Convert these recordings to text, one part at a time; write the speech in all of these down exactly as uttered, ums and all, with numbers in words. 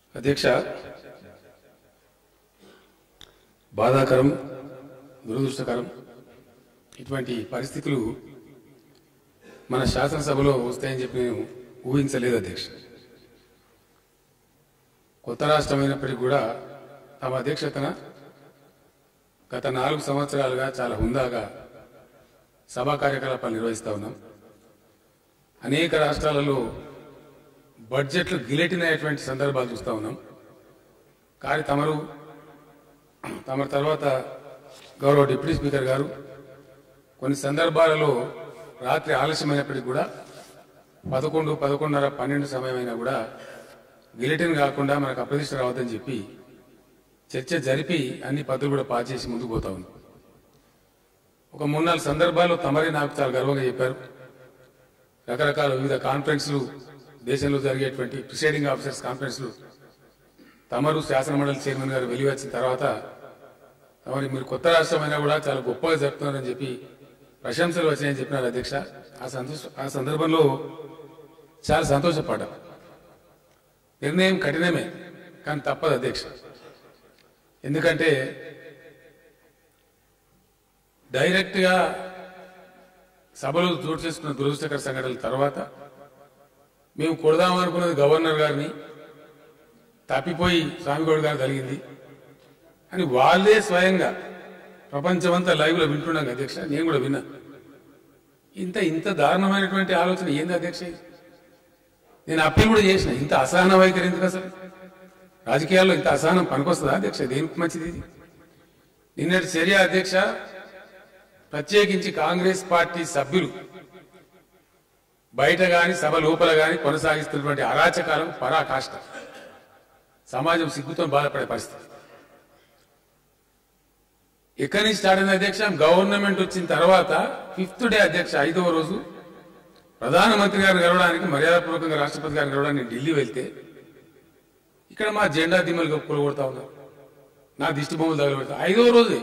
అధ్యక్ష, బాధాకరం, దురదృష్టకరం. ఇటువంటి పరిస్థితులు మన శాసనసభలో వస్తాయని చెప్పి నేను ఊహించలేదు అధ్యక్ష. కొత్త రాష్ట్రమైనప్పటికీ కూడా తమ అధ్యక్షతన గత నాలుగు సంవత్సరాలుగా చాలా హుందాగా సభా కార్యకలాపాలు నిర్వహిస్తూ ఉన్నాం. అనేక రాష్ట్రాలలో బడ్జెట్లు గిలెటినటువంటి సందర్భాలు చూస్తూ ఉన్నాం. కానీ తమరు తమ తర్వాత గౌరవ డిప్యూటీ స్పీకర్ గారు కొన్ని సందర్భాలలో రాత్రి ఆలస్యమైనప్పటికీ కూడా పదకొండు పదకొండున్నర పన్నెండు సమయమైనా కూడా గిలెటిన్ కాకుండా మనకు అప్రదిష్ట రావద్దని చెప్పి చర్చ జరిపి అన్ని పద్ధతులు కూడా పాస్ చేసి ముందుకు పోతా ఉంది. ఒక మూడు నాలుగు సందర్భాల్లో తమరే నాకు చాలా గర్వంగా చెప్పారు. రకరకాల వివిధ కాన్ఫరెన్స్లు, దేశంలో జరిగేటువంటి ప్రిసైడింగ్ ఆఫీసర్స్ కాన్ఫరెన్స్లు తమరు శాసనమండలి చైర్మన్ గారు వెళ్లి వచ్చిన తర్వాత తమరి మీరు కొత్త రాష్ట్రమైనా కూడా చాలా గొప్పగా జరుపుతున్నారని చెప్పి ప్రశంసలు వచ్చాయని చెప్పినారు అధ్యక్ష. ఆ సంతోష ఆ సందర్భంలో చాలా సంతోషపడ్డా. నిర్ణయం కఠినమే, కానీ తప్పదు అధ్యక్ష. ఎందుకంటే డైరెక్ట్ గా సభలో చోటు చేసుకున్న దురదృష్టకర సంఘటనల తర్వాత మేము కొడదామనుకున్నది గవర్నర్ గారిని, తప్పిపోయి స్వామిగౌడ్ గారు కలిగింది అని వాళ్ళే స్వయంగా ప్రపంచమంతా లైవ్ లో వింటున్నాం అధ్యక్ష. నేను కూడా విన్నా. ఇంత ఇంత దారుణమైనటువంటి ఆలోచన ఏంది అధ్యక్ష? నేను అప్పీల్ కూడా చేసిన. ఇంత అసహన వైఖరి ఎందుకు అసలు? రాజకీయాల్లో ఇంత అసహనం పనికొస్తుందా అధ్యక్ష? దేనికి మంచిది ఇది? నిన్నటి చర్య అధ్యక్ష, ప్రత్యేకించి కాంగ్రెస్ పార్టీ సభ్యులు బయట గాని సభ లోపల గాని కొనసాగిస్తున్నటువంటి అరాచకాలం పరాకాష్ట. సమాజం సిగ్గుతో బాధపడే పరిస్థితి. ఎక్కడి నుంచి స్టార్ట్ అయింది అధ్యక్ష? గవర్నమెంట్ వచ్చిన తర్వాత ఫిఫ్త్ డే అధ్యక్ష, ఐదవ రోజు ప్రధానమంత్రి గారిని కలవడానికి, మర్యాదపూర్వకంగా రాష్ట్రపతి గారిని కలవడానికి ఢిల్లీ వెళ్తే ఇక్కడ మా జెండా దిమ్మలు గొప్పలు కొడతా ఉన్నారు, నా దిష్టి బొమ్మలు తగలబెడతా. ఐదవ రోజే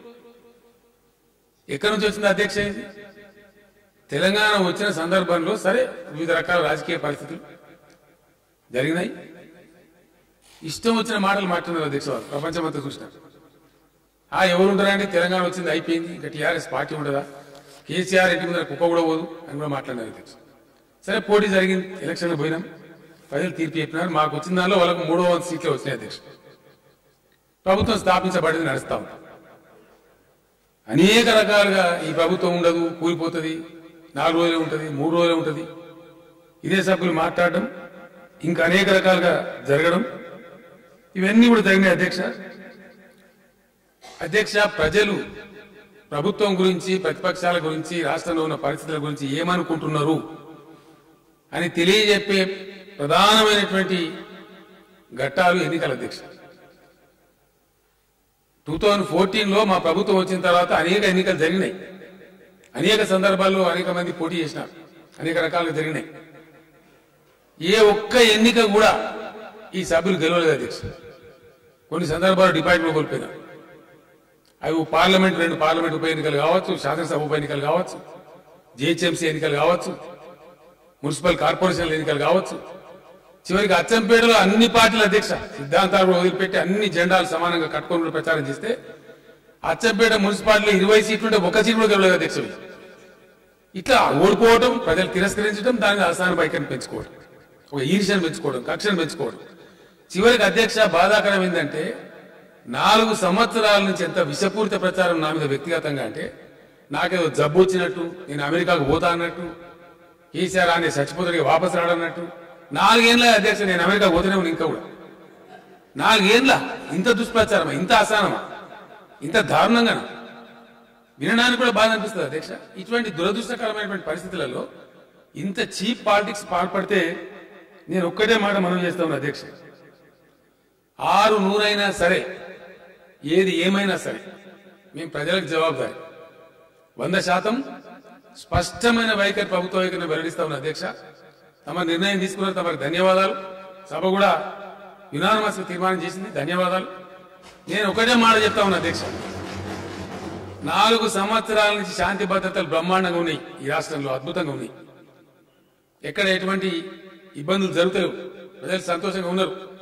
ఎక్కడి నుంచి వచ్చింది అధ్యక్ష? ఇది తెలంగాణ వచ్చిన సందర్భంలో సరే వివిధ రకాల రాజకీయ పరిస్థితులు జరిగినాయి. ఇష్టం వచ్చిన మాటలు మాట్లాడినారు అధ్యక్ష. వారు ప్రపంచమంతా చూసినారు. ఆ ఎవరు ఉంటారంటే తెలంగాణ వచ్చింది అయిపోయింది, ఇంకా టీఆర్ఎస్ పార్టీ ఉండదా, కేసీఆర్ ఇంటి మీద కుక్క కూడా పోదు అని కూడా మాట్లాడినారు అధ్యక్ష. సరే పోటీ జరిగింది, ఎలక్షన్లు పోయినాం, ప్రజలు తీర్పు చెప్పినారు. మాకు వచ్చిన దానిలో వాళ్ళకు మూడో వంద సీట్లు వచ్చినాయి అధ్యక్ష. ప్రభుత్వం స్థాపించబడింది, నడుస్తా ఉంది. అనేక రకాలుగా ఈ ప్రభుత్వం ఉండదు, కూలిపోతుంది, నాలుగు రోజులే ఉంటుంది, మూడు రోజులే ఉంటుంది, ఇదే సభ్యులు మాట్లాడడం, ఇంకా అనేక రకాలుగా జరగడం, ఇవన్నీ కూడా జరిగినాయి అధ్యక్ష. అధ్యక్ష, ప్రజలు ప్రభుత్వం గురించి, ప్రతిపక్షాల గురించి, రాష్ట్రంలో ఉన్న పరిస్థితుల గురించి ఏమనుకుంటున్నారు అని తెలియజెప్పే ప్రధానమైనటువంటి ఘట్టాలు ఎన్నికల అధ్యక్ష. టూ థౌజండ్ ఫోర్టీన్ లో మా ప్రభుత్వం వచ్చిన తర్వాత అనేక ఎన్నికలు జరిగినాయి. అనేక సందర్భాల్లో అనేక మంది పోటీ చేసినారు, అనేక రకాలుగా జరిగినాయి. ఏ ఒక్క ఎన్నిక కూడా ఈ సభ్యులు గెలవలేదు అధ్యక్ష. కొన్ని సందర్భాలు డిపార్ట్మెంట్ కోల్పోయినారు. అవి పార్లమెంట్, రెండు పార్లమెంట్ ఉప ఎన్నికలు కావచ్చు, శాసనసభ ఉప ఎన్నికలు కావచ్చు, జిహెచ్ఎంసీ ఎన్నికలు కావచ్చు, మున్సిపల్ కార్పొరేషన్ల ఎన్నికలు కావచ్చు. చివరికి అచ్చంపేటలో అన్ని పార్టీల అధ్యక్ష సిద్ధాంతాలు వదిలిపెట్టి అన్ని జెండాలు సమానంగా కట్టుకొని ప్రచారం చేస్తే అచ్చంపేట మున్సిపాలిటీలో ఇరవై సీట్లుంటే ఒక సీట్ కూడా గెలవలేదు అధ్యక్ష. ఇట్లా ఓడిపోవడం, ప్రజలు తిరస్కరించడం, దాని అసహన వైఖరిని పెంచుకోవడం, ఒక ఈర్ష్యను పెంచుకోవడం, కక్షను పెంచుకోవడం. చివరికి అధ్యక్ష బాధాకరం ఏంటంటే నాలుగు సంవత్సరాల నుంచి ఎంత విషపూరిత ప్రచారం నా మీద వ్యక్తిగతంగా అంటే నాకేదో జబ్బు వచ్చినట్టు, నేను అమెరికాకు పోతా అన్నట్టు, కేసీఆర్ అనే చచ్చిపోతాడికి వాపసు రాడన్నట్టు. నాలుగేళ్ల అధ్యక్ష నేను అమెరికాకు పోతూనే ఉన్నా. ఇంకా కూడా నాలుగేళ్ల ఇంత దుష్ప్రచారమా, ఇంత అసహనమా, ఇంత దారుణంగా వినడానికి కూడా బాధ అనిపిస్తుంది అధ్యక్ష. ఇటువంటి దురదృష్టకరమైనటువంటి పరిస్థితులలో ఇంత చీప్ పాలిటిక్స్ పాల్పడితే నేను ఒక్కటే మాట మనం చేస్తా ఉన్నా అధ్యక్ష. ఆరు నూరైనా సరే, ఏది ఏమైనా సరే మేము ప్రజలకు జవాబుదారి. వంద శాతం స్పష్టమైన వైఖరి, ప్రభుత్వ వైఖరిని వెల్లడిస్తా ఉన్నా అధ్యక్ష. తమ నిర్ణయం తీసుకున్నారు, తమకు ధన్యవాదాలు. సభ కూడా యునానిమస్ తీర్మానం చేసింది, ధన్యవాదాలు. నేను ఒకటే మాట చెప్తా ఉన్నా అధ్యక్ష, నాలుగు సంవత్సరాల నుంచి శాంతి భద్రతలు బ్రహ్మాండంగా ఉన్నాయి ఈ రాష్ట్రంలో, అద్భుతంగా ఉన్నాయి. ఎక్కడ ఎటువంటి ఇబ్బందులు జరుగుతాయి, ప్రజలు సంతోషంగా ఉన్నారు.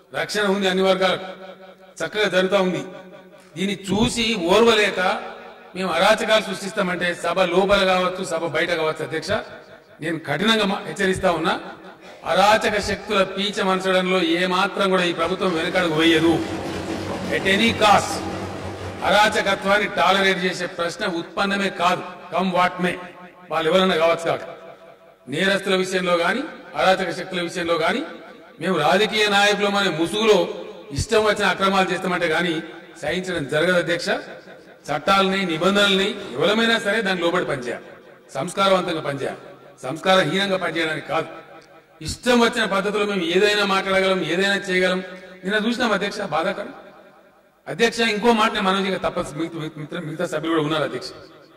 రక్షణ ఉంది, అన్ని వర్గాలకు చక్కగా జరుగుతూ ఉంది. దీన్ని చూసి ఓర్వలేక మేము అరాచకాలు సృష్టిస్తామంటే సభ లోపల కావచ్చు, సభ బయట కావచ్చు అధ్యక్ష, నేను కఠినంగా హెచ్చరిస్తా ఉన్నా. అరాచక శక్తుల పీచ మనచడంలో ఏ మాత్రం కూడా ఈ ప్రభుత్వం వెనుకడుగు వేయదు. ఎట్ ఎనీ కాస్ట్ అరాచకత్వాన్ని టాలరేట్ చేసే ప్రశ్న ఉత్పన్నమే కాదు. కమ్ వాట్ మే, వాళ్ళు ఎవరన్నా కావచ్చు కాక. నేరస్తుల విషయంలో గాని అరాచక శక్తుల విషయంలో గాని మేము రాజకీయ నాయకులు మన ముసుగులో ఇష్టం వచ్చిన అక్రమాలు చేస్తామంటే గాని సహించడం జరగదు అధ్యక్ష. చట్టాలని నిబంధనల్ని ఎవరమైనా సరే దాన్ని లోబడి పనిచేయాలి, సంస్కారవంతంగా పనిచేయాలి, సంస్కారహీనంగా పనిచేయడానికి కాదు. ఇష్టం వచ్చిన పద్ధతిలో మేము ఏదైనా మాట్లాడగలం, ఏదైనా చేయగలం. నిన్న చూసినాం అధ్యక్ష, బాధాకరం అధ్యక్ష. ఇంకో మాట మనం తప్పదు, మిగతా సభ్యులు కూడా ఉన్నారు అధ్యక్ష.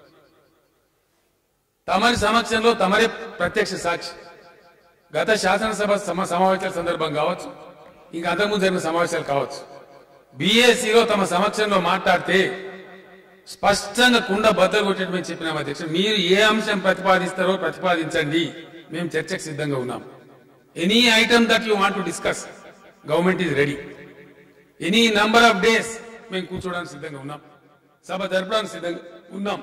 తమరి సమక్షంలో తమరే ప్రత్యక్ష సాక్షి. గత శాసనసభ సమావేశాల సందర్భం కావచ్చు, ఇంకా అంతకుముందు జరిగిన సమావేశాలు కావచ్చు, బీఏసీలో తమ సమక్షంలో మాట్లాడితే స్పష్టంగా కుండ బద్దలు కొట్టేట్టు మేము చెప్పినాం అధ్యక్ష. మీరు ఏ అంశం ప్రతిపాదిస్తారో ప్రతిపాదించండి, మేము చర్చకు సిద్ధంగా ఉన్నాం. Any item that you want to discuss, government is ready. Any number of days మేము కూర్చోడానికి సిద్ధంగా ఉన్నాం, సభ జరపడానికి సిద్ధంగా ఉన్నాం.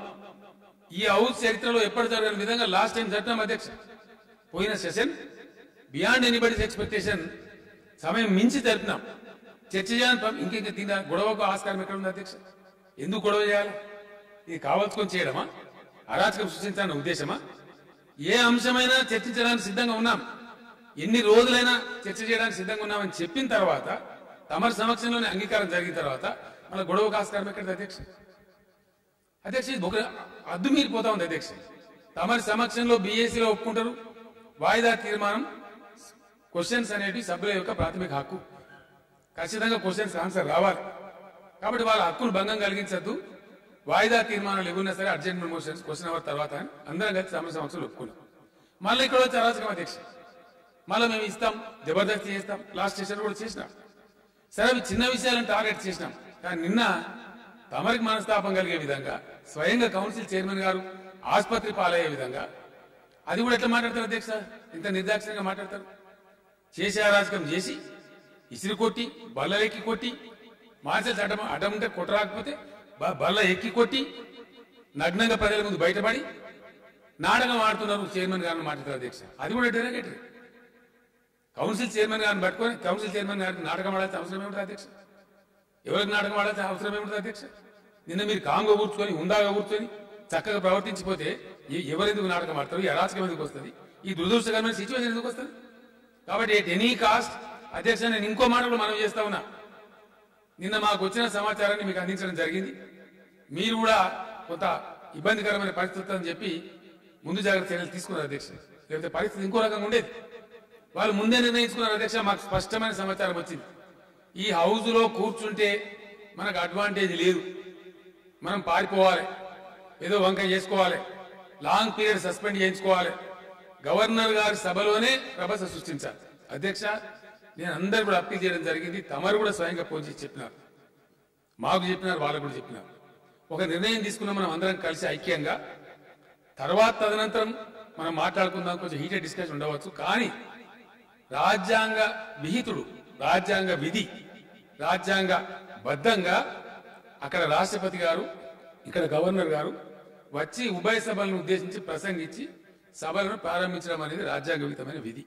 ఈ హౌస్ చరిత్రలో ఎప్పటి జరగని విధంగా లాస్ట్ టైం జరిపినాం అధ్యక్ష. పోయిన సెషన్ బియాండ్ ఎనీబడీస్ ఎక్స్పెక్టేషన్ సమయం మించి జరిపినాం. చర్చ చేయాలని ఇంకెంక తిన గొడవకు ఆస్కారం ఎక్కడ ఉంది అధ్యక్ష? ఎందుకు గొడవ చేయాలి? ఇది కావాల్సుకొని చేయడమా? అరాచకం సృష్టించాలన్న ఉద్దేశమా? ఏ అంశమైనా చర్చించడానికి సిద్ధంగా ఉన్నాం, ఎన్ని రోజులైనా చర్చ చేయడానికి సిద్ధంగా ఉన్నామని చెప్పిన తర్వాత, తమరి సమక్షంలోనే అంగీకారం జరిగిన తర్వాత మన గొడవకు ఆస్కారం ఎక్కడ అధ్యక్ష? అధ్యక్ష ఇది ఒక అద్దు మీరిపోతా ఉంది అధ్యక్ష. తమరి సమక్షంలో బీఏసీలో ఒప్పుకుంటారు, వాయిదా తీర్మానం క్వశ్చన్స్ అనేవి సభ్యుల యొక్క ప్రాథమిక హక్కు. ఖచ్చితంగా క్వశ్చన్స్ ఆన్సర్ రావాలి. కాబట్టి వాళ్ళ హక్కును భంగం కలిగించద్దు. వాయిదా తీర్మానాలు ఏమన్నా సరే అర్జెంట్ మోషన్స్ క్వశ్చన్ అవర్ తర్వాత అందరం కలిసి తమ సమక్షంలో ఒప్పుకున్నాం. మళ్ళీ ఇక్కడ వచ్చి అరాచకం అధ్యక్ష. మళ్ళీ మేము ఇస్తాం, జబర్దస్తి చేస్తాం, లాస్ట్ సెషన్ కూడా చేసినాం. సరే అవి చిన్న విషయాలను టార్గెట్ చేసినాం. కానీ నిన్న తమరికి మనస్తాపం కలిగే విధంగా స్వయంగా కౌన్సిల్ చైర్మన్ గారు ఆసుపత్రి పాలయ్యే విధంగా, అది కూడా ఎట్లా మాట్లాడతారు అధ్యక్ష? ఇంత నిర్దాక్షిణ్యంగా మాట్లాడతారు. చేసే అరాచకం చేసి ఇసిరి కొట్టి, బల్లలెక్కి కొట్టి, మార్చల్సి అడ్డం అడ్డం ఉంటే కొట్టరాకపోతే బల్ల ఎక్కి కొట్టి, నగ్నంగా ప్రజల ముందు బయటపడి నాటకం ఆడుతున్నారు చైర్మన్ గారిని మాట్లాడతారు అధ్యక్ష. అది కూడా డెరగేటరీ. కౌన్సిల్ చైర్మన్ గారిని పట్టుకొని కౌన్సిల్ చైర్మన్ గారికి నాటకం ఆడాల్సిన అవసరం ఏమిటి అధ్యక్ష? ఎవరికి నాటకం ఆడాల్సిన అవసరం ఏమిటి అధ్యక్ష? నిన్న మీరు కాంగో కూర్చుకొని, ఉందాగా కూర్చొని చక్కగా ప్రవర్తించిపోతే ఎవరెందుకు నాటకం ఆడతారు? ఈ అరాచకం ఎందుకు వస్తుంది? ఈ దురదృష్టకరమైన సిచ్యువేషన్ ఎందుకు వస్తుంది? కాబట్టి ఎట్ ఎనీ కాస్ట్ అధ్యక్ష, నేను ఇంకో మాట కూడా మనం చేస్తా ఉన్నా. నిన్న మాకు వచ్చిన సమాచారాన్ని మీకు అందించడం జరిగింది. మీరు కూడా కొంత ఇబ్బందికరమైన పరిస్థితి అని చెప్పి ముందు జాగ్రత్త చర్యలు తీసుకున్నారు అధ్యక్ష. లేకపోతే పరిస్థితి ఇంకో రకంగా ఉండేది. వాళ్ళు ముందే నిర్ణయించుకున్నారు అధ్యక్ష. మాకు స్పష్టమైన సమాచారం వచ్చింది. ఈ హౌస్ లో కూర్చుంటే మనకు అడ్వాంటేజ్ లేదు, మనం పారిపోవాలి, ఏదో వంక చేసుకోవాలి, లాంగ్ పీరియడ్ సస్పెండ్ చేయించుకోవాలి, గవర్నర్ గారి సభలోనే రభస సృష్టించాలి. అధ్యక్ష, నేను అందరు కూడా అప్పీల్ చేయడం జరిగింది. తమరు కూడా స్వయంగా ఫోన్ చేసి చెప్పినారు, మాకు చెప్పినారు, వాళ్ళకు కూడా చెప్పినారు. ఒక నిర్ణయం తీసుకున్నాం మనం అందరం కలిసి ఐక్యంగా. తర్వాత తదనంతరం మనం మాట్లాడుకుందాం, కొంచెం హీటెడ్ డిస్కషన్ ఉండవచ్చు. కానీ రాజ్యాంగ విహితుడు, రాజ్యాంగ విధి, రాజ్యాంగ బద్ధంగా అక్కడ రాష్ట్రపతి గారు, ఇక్కడ గవర్నర్ గారు వచ్చి ఉభయ సభలను ఉద్దేశించి ప్రసంగించి సభలను ప్రారంభించడం అనేది రాజ్యాంగవిహితమైన విధి.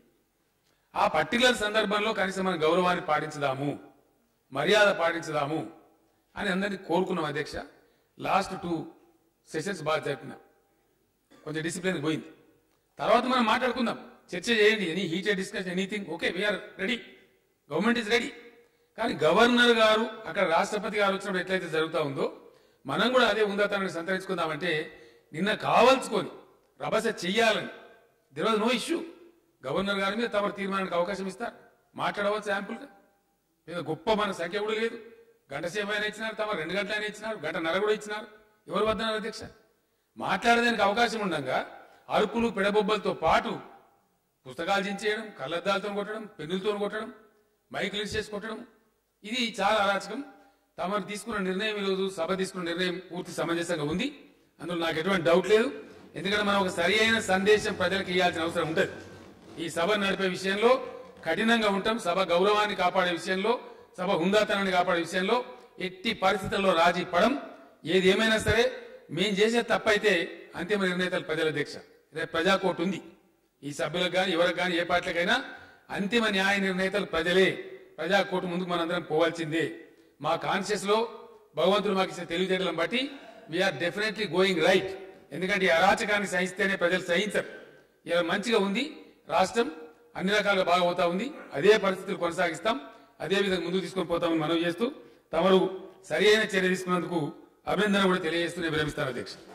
ఆ పర్టికులర్ సందర్భంలో కనీసం మన గౌరవాన్ని పాటించదాము, మర్యాద పాటించదాము అని అందరినీ కోరుకున్నాం అధ్యక్ష. లాస్ట్ టూ సెషన్స్ బాగా జరిపినాం, కొంచెం డిసిప్లిన్ పోయింది. తర్వాత మనం మాట్లాడుకుందాం, చర్చ చేయండి, any heated discussion, anything okay, we're ready, government is ready. కానీ గవర్నర్ గారు అక్కడ రాష్ట్రపతి గారు వచ్చినప్పుడు ఎట్లయితే జరుగుతూ ఉందో మనం కూడా అదే ఉందాతనాన్ని సంతరించుకుందామంటే నిన్న కావాల్సుకొని రభస చెయ్యాలని, there was no issue. Governor గారి మీద తమరు తీర్మానానికి అవకాశం ఇస్తారు, మాట్లాడవచ్చు యాంపుల్గా. మీద గొప్ప మన సంఖ్య కూడా లేదు. గంట సేపు అయినా ఇచ్చినారు, తమ రెండు గంటలైనా ఇచ్చినారు, గంట నర కూడా ఇచ్చినారు. ఎవరు వద్దన్నారు అధ్యక్ష? మాట్లాడడానికి అవకాశం ఉండగా అరుపులు పెడబొబ్బలతో పాటు పుస్తకాలు చించేయడం, కళ్ళద్దాలతో కొట్టడం, పెన్నులతో కొట్టడం, మైకులు చేసి కొట్టడం, ఇది చాలా అరాచకం. తమరు తీసుకున్న నిర్ణయం, ఈరోజు సభ తీసుకున్న నిర్ణయం పూర్తి సమంజసంగా ఉంది, అందులో నాకు ఎటువంటి డౌట్ లేదు. ఎందుకంటే మనం ఒక సరి అయిన సందేశం ప్రజలకు ఇవ్వాల్సిన అవసరం ఉంటుంది. ఈ సభ నడిపే విషయంలో కఠినంగా ఉంటాం. సభ గౌరవాన్ని కాపాడే విషయంలో, సభ హుందాతనాన్ని కాపాడే విషయంలో ఎట్టి పరిస్థితుల్లో రాజీ పడం. ఏది ఏమైనా సరే మేము చేసే తప్పైతే అంతిమ నిర్ణేతలు ప్రజల దీక్ష. రేపు ప్రజాకోర్టు ఉంది. ఈ సభ్యులకు కానీ ఎవరికి కానీ ఏ పార్టీలకైనా అంతిమ న్యాయ నిర్ణేతలు ప్రజలే. ప్రజాకోర్టు ముందుకు మనందరం పోవాల్సిందే. మా కాన్షియస్ లో భగవంతుడు మాకు ఇచ్చే తెలివితేటలను బట్టి వీఆర్ డెఫినెట్లీ గోయింగ్ రైట్. ఎందుకంటే ఈ అరాచకాన్ని సహిస్తేనే ప్రజలు సహించరు. ఇలా మంచిగా ఉంది, రాష్ట్రం అన్ని రకాలుగా బాగా పోతా ఉంది. అదే పరిస్థితులు కొనసాగిస్తాం, అదే విధంగా ముందుకు తీసుకొని పోతామని మనవి చేస్తూ తమరు సరి అయిన చర్య తీసుకున్నందుకు అభినందన కూడా తెలియజేస్తూ నేను విరమిస్తాను అధ్యక్ష.